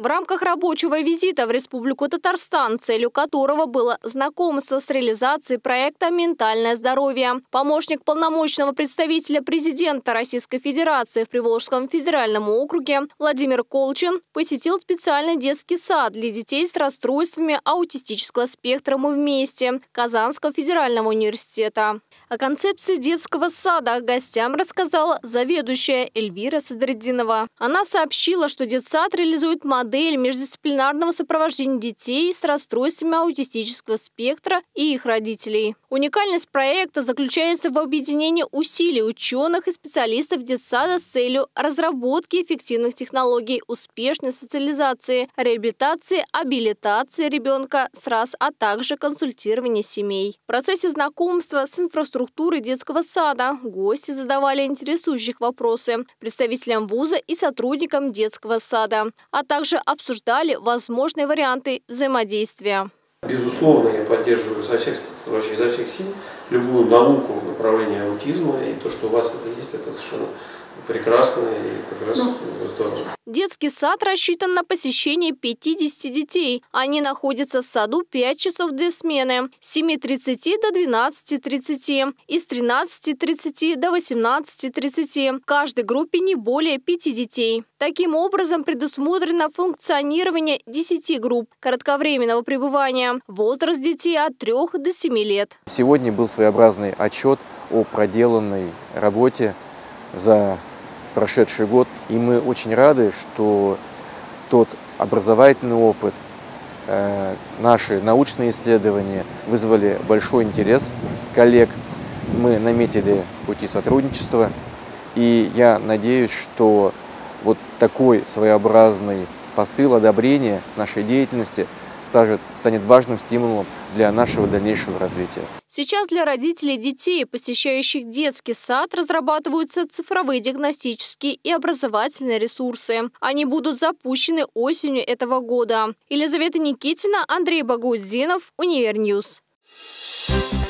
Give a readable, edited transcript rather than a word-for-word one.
В рамках рабочего визита в Республику Татарстан, целью которого было знакомство с реализацией проекта «Ментальное здоровье», помощник полномочного представителя президента Российской Федерации в Приволжском федеральном округе Владимир Колчин посетил специальный детский сад для детей с расстройствами аутистического спектра «Мы вместе» Казанского федерального университета. О концепции детского сада гостям рассказала заведующая Эльвира Садреддинова. Она сообщила, что детсад реализует модель междисциплинарного сопровождения детей с расстройствами аутистического спектра и их родителей. Уникальность проекта заключается в объединении усилий ученых и специалистов детсада с целью разработки эффективных технологий успешной социализации, реабилитации, абилитации ребенка с РАС, а также консультирования семей. В процессе знакомства с инфраструктурой детского сада гости задавали интересующих вопросы представителям вуза и сотрудникам детского сада, а также обсуждали возможные варианты взаимодействия. Безусловно, я поддерживаю изо всех сил любую науку в направлении аутизма, и то, что у вас это есть, это совершенно прекрасно и как раз здорово. Детский сад рассчитан на посещение 50 детей. Они находятся в саду 5 часов 2 смены с 7:30 до 12:30 и с 13:30 до 18:30. В каждой группе не более 5 детей. Таким образом, предусмотрено функционирование 10 групп кратковременного пребывания. Возраст детей от 3 до 7 лет. Сегодня был своеобразный отчет о проделанной работе за прошедший год. И мы очень рады, что тот образовательный опыт, наши научные исследования вызвали большой интерес коллег. Мы наметили пути сотрудничества. И я надеюсь, что вот такой своеобразный посыл одобрения нашей деятельности станет важным стимулом для нашего дальнейшего развития. Сейчас для родителей детей, посещающих детский сад, разрабатываются цифровые диагностические и образовательные ресурсы. Они будут запущены осенью этого года. Елизавета Никитина, Андрей Багаудзинов, Универньюз.